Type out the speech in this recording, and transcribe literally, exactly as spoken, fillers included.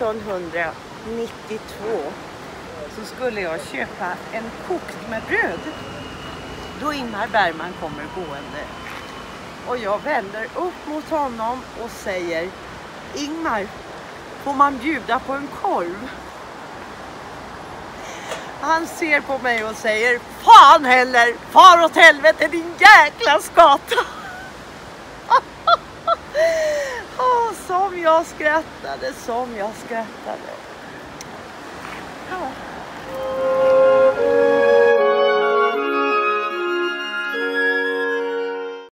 nittonhundranittiotvå så skulle jag köpa en kokt med bröd. Då Ingmar Bergman kommer gående. Och jag vänder upp mot honom och säger: Ingmar, får man bjuda på en korv? Han ser på mig och säger: fan heller, far åt helvete din jäkla skata. Oh, som jag skrattade, som jag skrattade. Ja.